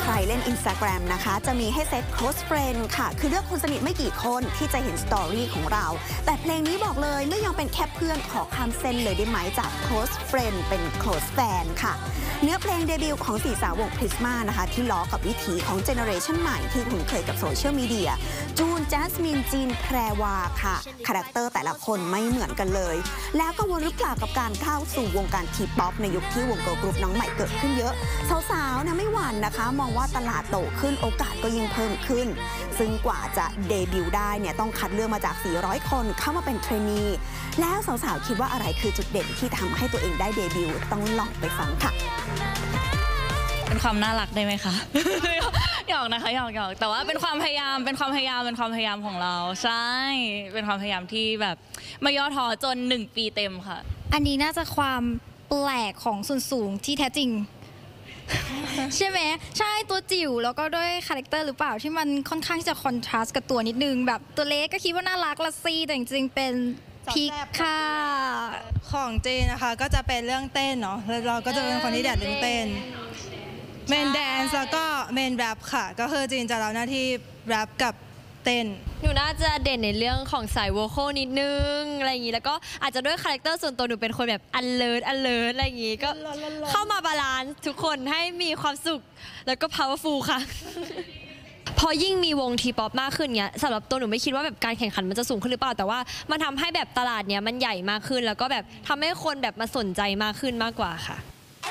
ใครเล่น Instagram นะคะจะมีให้เซต close friend ค่ะคือเลือกคนสนิทไม่กี่คนที่จะเห็นสตอรี่ของเราแต่เพลงนี้บอกเลยไม่ยังเป็นแค่เพื่อนขอข้ามเส้นเลยได้ไหมจาก close friend เป็น close fan ค่ะเนื้อเพลงเดบิวต์ของ4สาววง Prisma นะคะที่ล้อกับวิถีของเจเนอเรชันใหม่ที่คุ้นเคยกับโซเชียลมีเดียจูน จัสมิน จีน แพรวาค่ะคาแรคเตอร์แต่ละคนไม่เหมือนกันเลยแล้วกังวลหรือเปล่ากับการเข้าสู่วงการทีป๊อปในยุคที่วงเกิร์ลกรุ๊ปน้องใหม่เกิดขึ้นเยอะสาวๆนะไม่หวั่นนะคะมองว่าตลาดโตขึ้นโอกาสก็ยิ่งเพิ่มขึ้นซึ่งกว่าจะเดบิวต์ได้เนี่ยต้องคัดเลือกมาจาก400คนเข้ามาเป็นเทรนนีแล้วสาวๆคิดว่าอะไรคือจุดเด่นที่ทำให้ตัวเองได้เดบิวต์ต้องลองไปฟังค่ะเป็นความน่ารักได้ไหมคะ หยอกนะคะหยอกแต่ว่าเป็นความพยายามของเราใช่เป็นความพยายามที่แบบไม่ย่อท้อจน1 ปีเต็มค่ะอันนี้น่าจะความแปลกของส่วนสูงที่แท้จริง ใช่ไหมใช่ตัวจิ๋วแล้วก็ด้วยคาแรคเตอร์หรือเปล่าที่มันค่อนข้างที่จะคอนทราสต์กับตัวนิดนึงแบบตัวเล็กก็คิดว่าน่ารักละซีแต่จริงๆเป็นพิกค่ะของเจนะคะก็จะเป็นเรื่องเต้นเนาะแล้วเราก็จะเป็นคนที่เด่นเรื่องเต้นเมนแดนซ์แล้วก็เมนแรปค่ะก็คือจีนจะรับหน้าที่แรปกับเต้นหนูน่าจะเด่นในเรื่องของสายโวคอลนิดนึงอะไรอย่างนี้แล้วก็อาจจะด้วยคาแรคเตอร์ส่วนตัวหนูเป็นคนแบบ alert อะไรอย่างนี้ก็เข้ามาบาลานซ์ทุกคนให้มีความสุขแล้วก็ powerful ค่ะ พอยิ่งมีวงทีป๊อปมากขึ้นเนี้ยสำหรับตัวหนูไม่คิดว่าแบบการแข่งขันมันจะสูงขึ้นหรือเปล่าแต่ว่ามันทำให้แบบตลาดเนี้ยมันใหญ่มากขึ้นแล้วก็แบบทำให้คนแบบมาสนใจมากขึ้นมากกว่าค่ะ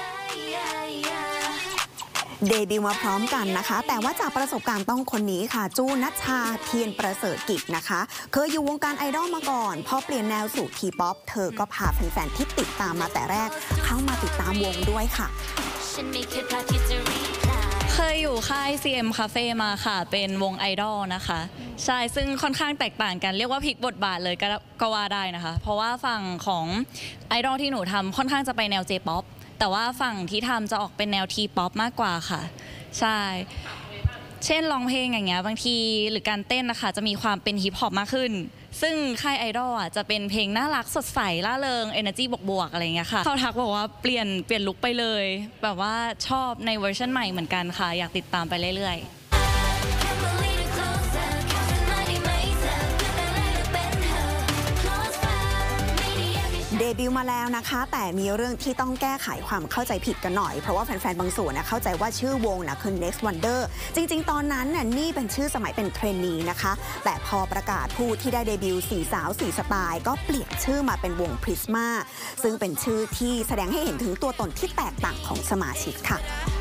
เดบิวต์มาพร้อมกันนะคะแต่ว่าจากประสบการณ์ต้องคนนี้ค่ะจูนัชชาเทียนประเสริฐกิจนะคะเคยอยู่วงการไอดอลมาก่อนพอเปลี่ยนแนวสู่ทีป๊อปเธอก็พาแฟนๆที่ติดตามมาแต่แรกเข้ามาติดตามวงด้วยค่ะเคยอยู่ค่าย CM Cafe มาค่ะเป็นวงไอดอลนะคะใช่ซึ่งค่อนข้างแตกต่างกันเรียกว่าพลิกบทบาทเลยก็ว่าได้นะคะเพราะว่าฝั่งของไอดอลที่หนูทำค่อนข้างจะไปแนว J-POP แต่ว่าฝั่งที่ทำจะออกเป็นแนว T-POP มากกว่าค่ะใช่เช่นร้องเพลงอย่างเงี้ยบางทีหรือการเต้นนะคะจะมีความเป็นฮิปฮอปมากขึ้นซึ่งค่ายไอดอลจะเป็นเพลงน่ารักสดใสล่าเริง energy บวกๆอะไรเงี้ยค่ะเขาทักบอกว่าเปลี่ยนลุคไปเลยแบบว่าชอบในเวอร์ชันใหม่เหมือนกันค่ะอยากติดตามไปเรื่อยๆเดบิวต์มาแล้วนะคะแต่มีเรื่องที่ต้องแก้ไขความเข้าใจผิดกันหน่อยเพราะว่าแฟนๆบางส่วนเข้าใจว่าชื่อวงคือ Next Wonder จริงๆตอนนั้นนี่เป็นชื่อสมัยเป็นเทรนนีนะคะแต่พอประกาศผู้ที่ได้เดบิวต์4สาว4สไตล์ก็เปลี่ยนชื่อมาเป็นวง Prisma ซึ่งเป็นชื่อที่แสดงให้เห็นถึงตัวตนที่แตกต่างของสมาชิกค่ะ